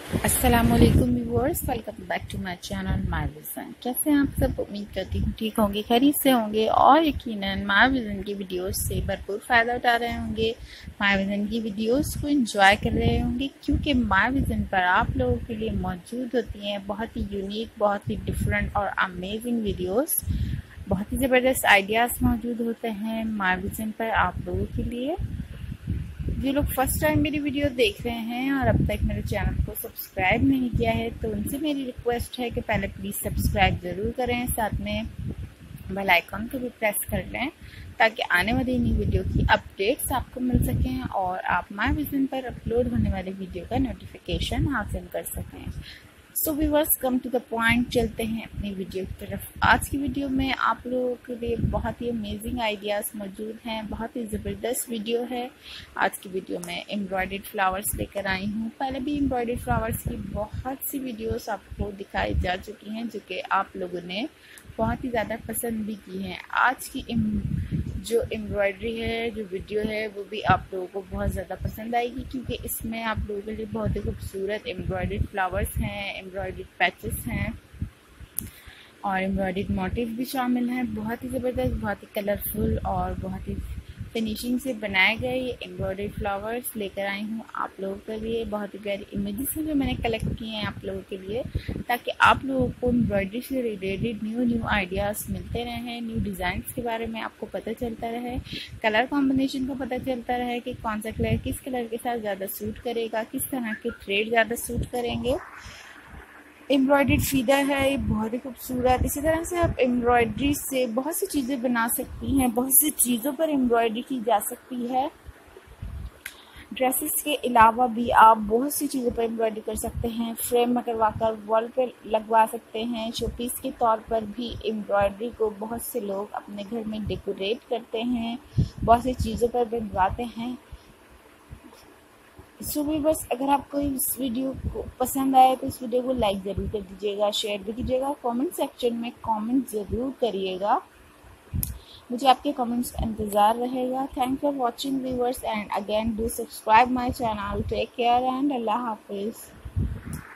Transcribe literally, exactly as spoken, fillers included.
अस्सलामुअलैकुम viewers, welcome back to my channel my vision. कैसे हैं आप सब? उम्मीद करती हूँ ठीक होंगे, खैरियत से होंगे और यकीनन माय विजन की वीडियोस से भरपूर फ़ायदा उठा रहे होंगे। माय विजन की वीडियोस को एंजॉय कर रहे होंगे क्योंकि माय विजन पर आप लोगों के लिए मौजूद होती हैं बहुत ही यूनिक, बहुत ही डिफरेंट और अमेजिंग वीडियोस। बहुत ही ज़बरदस्त आइडियाज़ मौजूद होते हैं माय विजन पर आप लोगों के लिए। जो लोग फर्स्ट टाइम मेरी वीडियो देख रहे हैं और अब तक मेरे चैनल को सब्सक्राइब नहीं किया है तो उनसे मेरी रिक्वेस्ट है कि पहले प्लीज़ सब्सक्राइब ज़रूर करें, साथ में बेल आइकन को भी प्रेस कर लें ताकि आने वाली नई वीडियो की अपडेट्स आपको मिल सकें और आप माय विजन पर अपलोड होने वाली वीडियो का नोटिफिकेशन हासिल कर सकें। So viewers, come to the point, चलते हैं अपनी वीडियो की तरफ। आज की वीडियो में आप लोगों के लिए बहुत ही अमेजिंग आइडियाज़ मौजूद हैं, बहुत ही ज़बरदस्त वीडियो है। आज की वीडियो में एम्ब्रॉयडर्ड फ्लावर्स लेकर आई हूँ। पहले भी एम्ब्रॉयडर्ड फ्लावर्स की बहुत सी वीडियोस आपको दिखाई जा चुकी हैं जो कि आप लोगों ने बहुत ही ज़्यादा पसंद भी की हैं। आज की जो एम्ब्रॉयडरी है, जो वीडियो है, वो भी आप लोगों को बहुत ज़्यादा पसंद आएगी क्योंकि इसमें आप लोगों के लिए बहुत ही खूबसूरत एम्ब्रॉयडर्ड फ्लावर्स हैं, एम्ब्रॉयडर्ड पैचेस हैं और एम्ब्रॉयडर्ड मोटिव भी शामिल हैं। बहुत ही ज़बरदस्त, बहुत ही कलरफुल और बहुत ही फिनिशिंग से बनाए गए ये एम्ब्रॉयडर्ड फ्लावर्स लेकर आई हूँ आप लोगों के लिए। बहुत ही प्यारी इमेजेस हैं जो मैंने कलेक्ट किए हैं आप लोगों के लिए ताकि आप लोगों को एम्ब्रॉयडरी से रिलेटेड न्यू न्यू आइडियाज़ मिलते रहें, न्यू डिज़ाइंस के बारे में आपको पता चलता रहे, कलर कॉम्बिनेशन का पता चलता रहे कि कौन सा कलर किस कलर के साथ ज़्यादा सूट करेगा, किस तरह के थ्रेड ज़्यादा सूट करेंगे। एम्ब्रॉयडर्ड फीदर है, ये बहुत ही खूबसूरत। इसी तरह से आप एम्ब्रॉयडरी से बहुत सी चीज़ें बना सकती हैं, बहुत सी चीज़ों पर एम्ब्रॉयडरी की जा सकती है। ड्रेसेस के अलावा भी आप बहुत सी चीज़ों पर एम्ब्रॉयडरी कर सकते हैं, फ्रेम में करवा कर वॉल पर लगवा सकते हैं। शोपीस के तौर पर भी एम्ब्रॉयडरी को बहुत से लोग अपने घर में डेकोरेट करते हैं, बहुत सी चीज़ों पर बनवाते हैं। सो भी बस, अगर आपको इस वीडियो को पसंद आए तो इस वीडियो को लाइक ज़रूर कर दीजिएगा, शेयर भी कीजिएगा, कमेंट सेक्शन में कमेंट ज़रूर करिएगा, मुझे आपके कमेंट्स का इंतज़ार रहेगा। Thank for watching viewers and again do subscribe my channel. Take care and अल्लाह हाफिज़।